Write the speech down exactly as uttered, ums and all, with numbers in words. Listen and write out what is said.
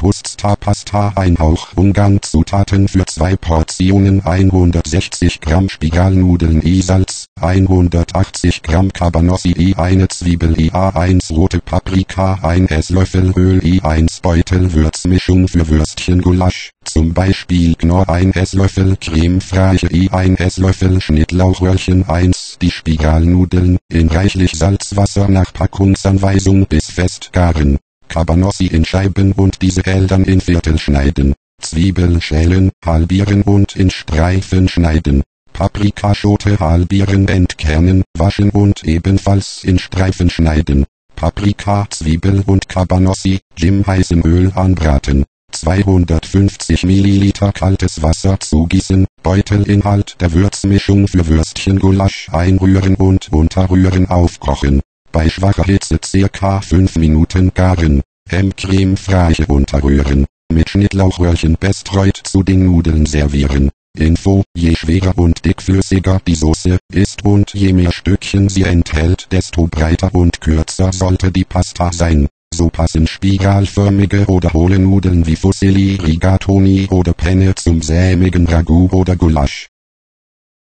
Kapustapasta ein Hauch Ungarn. Zutaten für zwei Portionen: hundertsechzig Gramm Spiralnudeln E-Salz, hundertachtzig Gramm Cabanossi E eine Zwiebel E A eins rote Paprika ein Esslöffel Öl E eins Beutel Würzmischung für Würstchengulasch, zum Beispiel Knorr ein Esslöffel Creme fraiche E ein Esslöffel Schnittlauchröhrchen eins die Spiralnudeln in reichlich Salzwasser nach Packungsanweisung bis fest garen. Cabanossi in Scheiben und diese Eltern in Viertel schneiden. Zwiebel schälen, halbieren und in Streifen schneiden. Paprikaschote halbieren, entkernen, waschen und ebenfalls in Streifen schneiden. Paprika, Zwiebel und Cabanossi, im heißen Öl anbraten. zweihundertfünfzig Milliliter kaltes Wasser zugießen, Beutelinhalt der Würzmischung für Würstchengulasch einrühren und unterrühren aufkochen. Bei schwacher Hitze circa fünf Minuten garen. Creme fraiche unterrühren. Mit Schnittlauchröhrchen bestreut zu den Nudeln servieren. Info: Je schwerer und dickflüssiger die Soße ist und je mehr Stückchen sie enthält, desto breiter und kürzer sollte die Pasta sein. So passen spiralförmige oder hohle Nudeln wie Fusilli, Rigatoni oder Penne zum sämigen Ragout oder Gulasch.